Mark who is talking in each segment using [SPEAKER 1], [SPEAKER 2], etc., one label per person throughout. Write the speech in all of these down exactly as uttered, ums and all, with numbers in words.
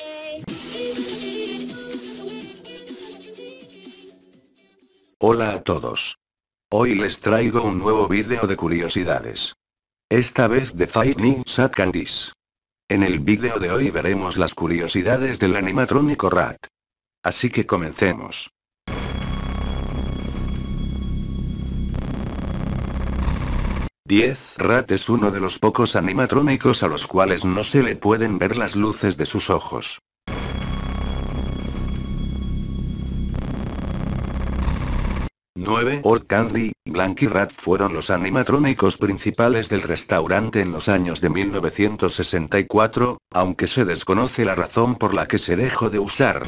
[SPEAKER 1] Hola a todos. Hoy les traigo un nuevo vídeo de curiosidades. Esta vez de Five Nights at Candies. En el vídeo de hoy veremos las curiosidades del animatrónico Rat. Así que comencemos. diez. Rat es uno de los pocos animatrónicos a los cuales no se le pueden ver las luces de sus ojos. nueve. Old Candy, Blank y Rat fueron los animatrónicos principales del restaurante en los años de mil novecientos sesenta y cuatro, aunque se desconoce la razón por la que se dejó de usar.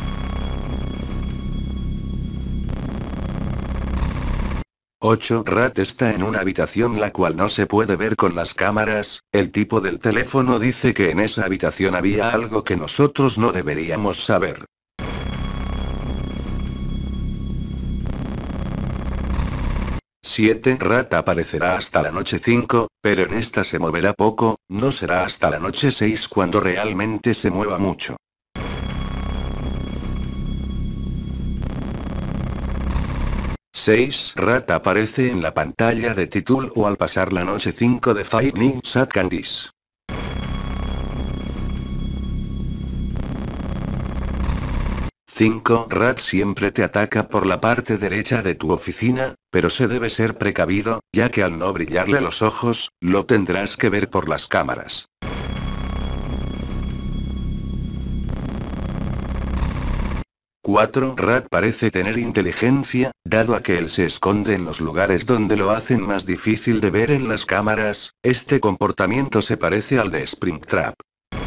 [SPEAKER 1] ocho. Rat está en una habitación la cual no se puede ver con las cámaras. El tipo del teléfono dice que en esa habitación había algo que nosotros no deberíamos saber. siete. Rat aparecerá hasta la noche cinco, pero en esta se moverá poco, no será hasta la noche seis cuando realmente se mueva mucho. seis. Rat aparece en la pantalla de título o al pasar la noche cinco de Five Nights at Candies. cinco. Rat siempre te ataca por la parte derecha de tu oficina, pero se debe ser precavido, ya que al no brillarle los ojos, lo tendrás que ver por las cámaras. cuatro. Rat parece tener inteligencia, dado a que él se esconde en los lugares donde lo hacen más difícil de ver en las cámaras. Este comportamiento se parece al de Springtrap.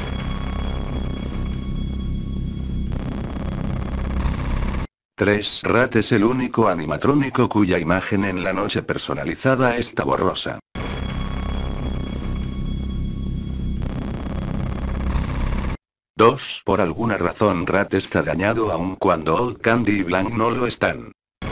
[SPEAKER 1] tres. Rat es el único animatrónico cuya imagen en la noche personalizada está borrosa. dos. Por alguna razón Rat está dañado aun cuando Old Candy y Blank no lo están.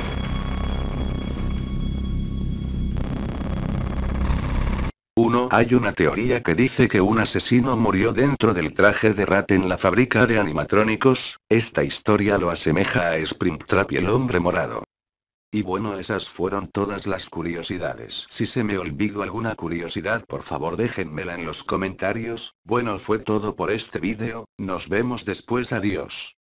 [SPEAKER 1] uno. Hay una teoría que dice que un asesino murió dentro del traje de Rat en la fábrica de animatrónicos. Esta historia lo asemeja a Springtrap y el hombre morado. Y bueno, esas fueron todas las curiosidades. Si se me olvidó alguna curiosidad, por favor déjenmela en los comentarios. Bueno, fue todo por este vídeo, nos vemos después, adiós.